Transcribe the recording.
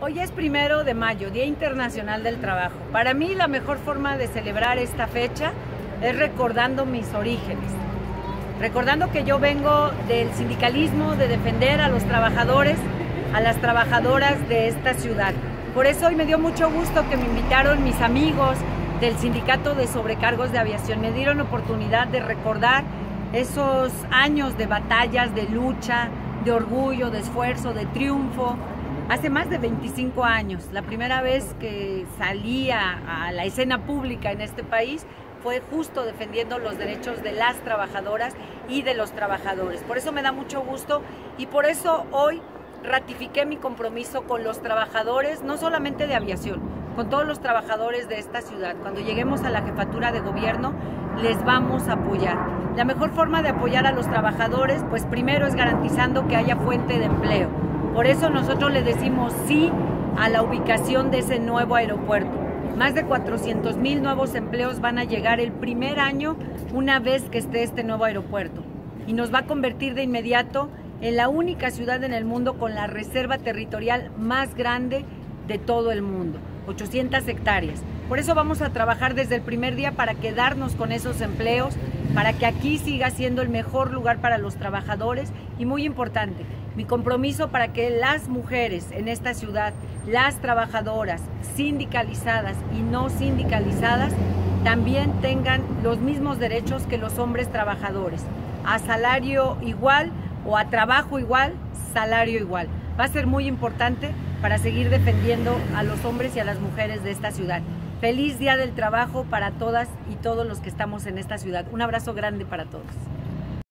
Hoy es 1 de mayo, Día Internacional del Trabajo. Para mí la mejor forma de celebrar esta fecha es recordando mis orígenes. Recordando que yo vengo del sindicalismo, de defender a los trabajadores, a las trabajadoras de esta ciudad. Por eso hoy me dio mucho gusto que me invitaron mis amigos del Sindicato de Sobrecargos de Aviación. Me dieron oportunidad de recordar esos años de batallas, de lucha, de orgullo, de esfuerzo, de triunfo. Hace más de 25 años, la primera vez que salí a la escena pública en este país fue justo defendiendo los derechos de las trabajadoras y de los trabajadores. Por eso me da mucho gusto y por eso hoy ratifiqué mi compromiso con los trabajadores, no solamente de aviación, con todos los trabajadores de esta ciudad. Cuando lleguemos a la jefatura de gobierno, les vamos a apoyar. La mejor forma de apoyar a los trabajadores, pues primero es garantizando que haya fuente de empleo. Por eso nosotros le decimos sí a la ubicación de ese nuevo aeropuerto. Más de 400,000 nuevos empleos van a llegar el primer año una vez que esté este nuevo aeropuerto. Y nos va a convertir de inmediato en la única ciudad en el mundo con la reserva territorial más grande de todo el mundo, 800 hectáreas. Por eso vamos a trabajar desde el primer día para quedarnos con esos empleos, para que aquí siga siendo el mejor lugar para los trabajadores y muy importante, mi compromiso para que las mujeres en esta ciudad, las trabajadoras sindicalizadas y no sindicalizadas, también tengan los mismos derechos que los hombres trabajadores, a salario igual o a trabajo igual, salario igual. Va a ser muy importante para seguir defendiendo a los hombres y a las mujeres de esta ciudad. Feliz Día del Trabajo para todas y todos los que estamos en esta ciudad. Un abrazo grande para todos.